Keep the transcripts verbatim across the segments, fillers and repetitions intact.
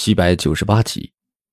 七百九十八集。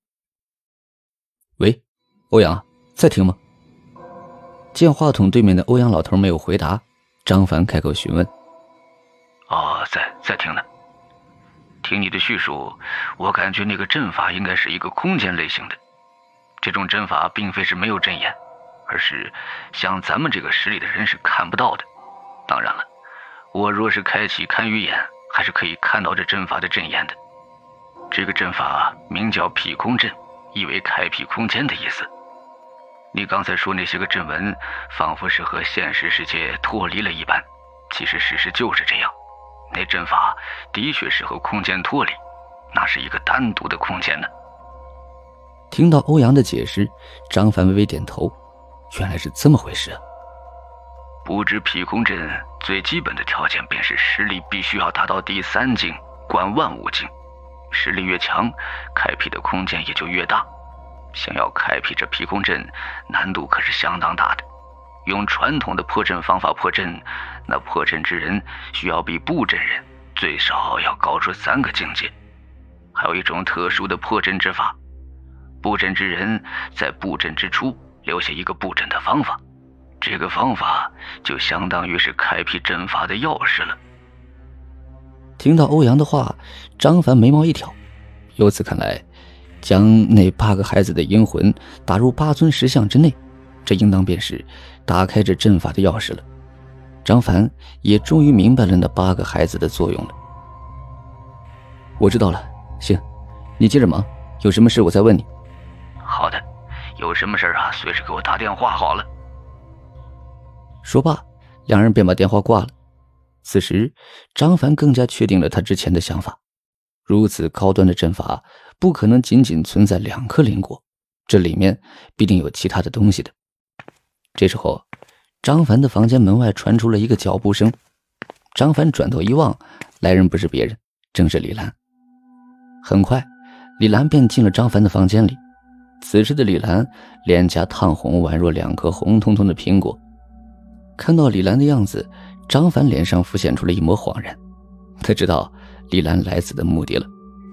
喂，欧阳，在听吗？见话筒对面的欧阳老头没有回答，张凡开口询问。 哦，在在听呢。听你的叙述，我感觉那个阵法应该是一个空间类型的。这种阵法并非是没有阵眼，而是像咱们这个实力的人是看不到的。当然了，我若是开启看鱼眼，还是可以看到这阵法的阵眼的。这个阵法名叫辟空阵，意为开辟空间的意思。你刚才说那些个阵纹仿佛是和现实世界脱离了一般，其实事实就是这样。那阵法的确是和空间脱离，那是一个单独的空间呢。 听到欧阳的解释，张凡微微点头，原来是这么回事啊。 布置辟空阵最基本的条件便是实力必须要达到第三境，观万物境。实力越强，开辟的空间也就越大。想要开辟这辟空阵，难度可是相当大的。用传统的破阵方法破阵，那破阵之人需要比布阵人最少要高出三个境界。还有一种特殊的破阵之法，布阵之人在布阵之初留下一个布阵的方法，这个方法就相当于是开辟阵法的钥匙了。 听到欧阳的话，张凡眉毛一挑，由此看来，将那八个孩子的阴魂打入八尊石像之内，这应当便是打开这阵法的钥匙了。张凡也终于明白了那八个孩子的作用了。我知道了，行，你接着忙，有什么事我再问你。 好的，有什么事啊，随时给我打电话好了。 说罢，两人便把电话挂了。此时张凡更加确定了他之前的想法，如此高端的阵法不可能仅仅存在两颗灵果，这里面必定有其他的东西的。这时候张凡的房间门外传出了一个脚步声，张凡转头一望，来人不是别人，正是李兰。很快李兰便进了张凡的房间里，此时的李兰脸颊烫红，宛若两颗红彤彤的苹果。看到李兰的样子，张凡脸上浮现出了一抹恍然，他知道李兰来此的目的了。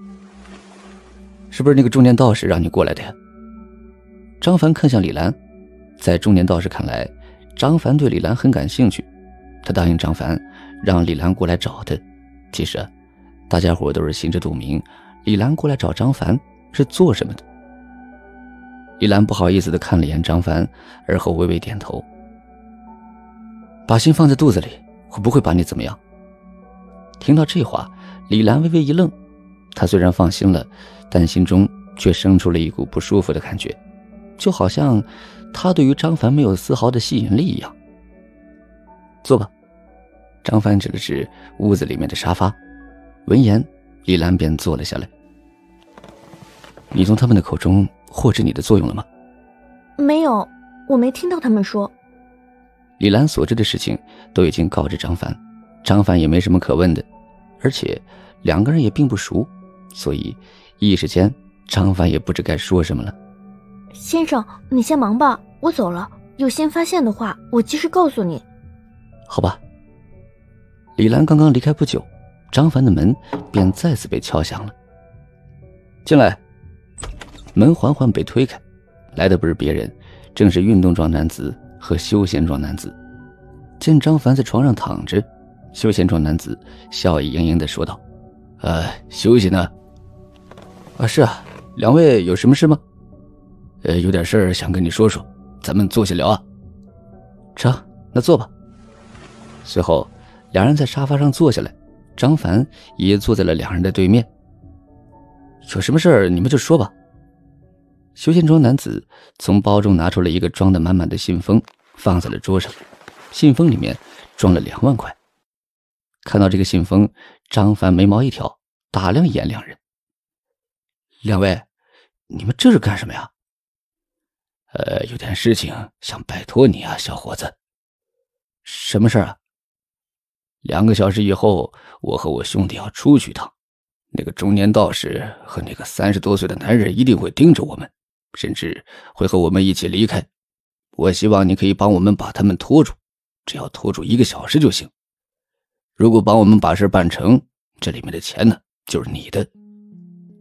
是不是那个中年道士让你过来的呀？张凡看向李兰，在中年道士看来，张凡对李兰很感兴趣，他答应张凡让李兰过来找他。其实啊，大家伙都是心知肚明，李兰过来找张凡是做什么的。李兰不好意思地看了一眼张凡，而后微微点头。把心放在肚子里，我不会把你怎么样。听到这话，李兰微微一愣，她虽然放心了，但心中却生出了一股不舒服的感觉，就好像她对于张凡没有丝毫的吸引力一样。坐吧。张凡指了指屋子里面的沙发，闻言李兰便坐了下来。你从他们的口中获知你的作用了吗？ 没有，我没听到他们说。 李兰所知的事情都已经告知张凡，张凡也没什么可问的，而且两个人也并不熟，所以一时间张凡也不知该说什么了。 先生，你先忙吧，我走了，有新发现的话我及时告诉你。 好吧。李兰刚刚离开不久，张凡的门便再次被敲响了。进来。门缓缓被推开，来的不是别人，正是运动状男子和休闲状男子。见张凡在床上躺着，休闲状男子笑意盈盈地说道：呃，休息呢？啊，是啊，两位有什么事吗？呃，有点事儿想跟你说说，咱们坐下聊啊。成，那坐吧。随后两人在沙发上坐下来，张凡也坐在了两人的对面。有什么事儿你们就说吧。休闲装男子从包中拿出了一个装得满满的信封，放在了桌上。信封里面装了两万块。看到这个信封，张凡眉毛一挑，打量一眼两人。两位，你们这是干什么呀？呃，有点事情想拜托你啊，小伙子。什么事啊？两个小时以后，我和我兄弟要出去一趟。那个中年道士和那个三十多岁的男人一定会盯着我们，甚至会和我们一起离开。我希望你可以帮我们把他们拖住，只要拖住一个小时就行。如果帮我们把事办成，这里面的钱呢，就是你的。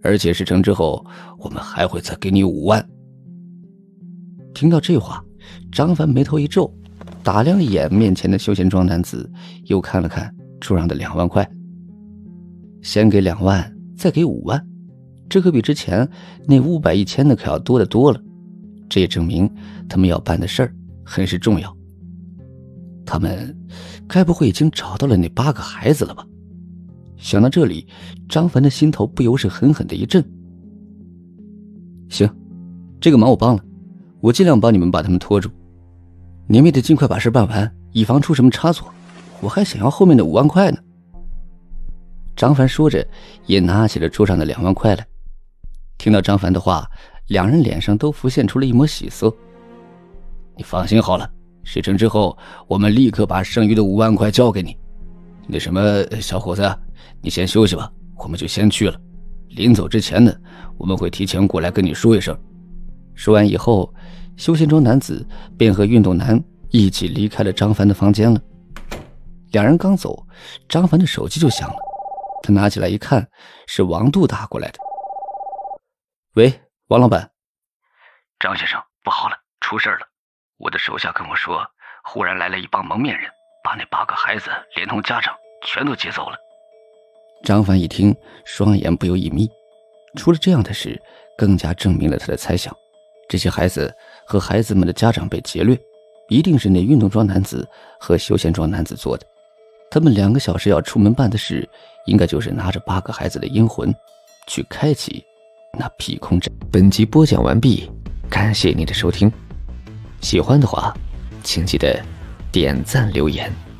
而且事成之后，我们还会再给你五万。听到这话，张凡眉头一皱，打量一眼面前的休闲装男子，又看了看桌上的两万块。先给两万，再给五万，这可比之前那五百一千的可要多得多了。这也证明他们要办的事儿很是重要。他们该不会已经找到了那八个孩子了吧？想到这里，张凡的心头不由是狠狠的一震。行，这个忙我帮了，我尽量帮你们把他们拖住。你们也得尽快把事办完，以防出什么差错。我还想要后面的五万块呢。张凡说着，也拿起了桌上的两万块来。听到张凡的话，两人脸上都浮现出了一抹喜色。你放心好了，事成之后，我们立刻把剩余的五万块交给你。那什么，小伙子，你先休息吧，我们就先去了。临走之前呢，我们会提前过来跟你说一声。说完以后，休闲装男子便和运动男一起离开了张凡的房间了。两人刚走，张凡的手机就响了，他拿起来一看，是王杜打过来的。喂，王老板。 张先生，不好了，出事了。我的手下跟我说，忽然来了一帮蒙面人，把那八个孩子连同家长全都劫走了。 张凡一听，双眼不由一眯。出了这样的事，更加证明了他的猜想。这些孩子和孩子们的家长被劫掠，一定是那运动装男子和休闲装男子做的。他们两个小时要出门办的事，应该就是拿着八个孩子的阴魂，去开启那辟空阵。本集播讲完毕，感谢您的收听。喜欢的话，请记得点赞留言。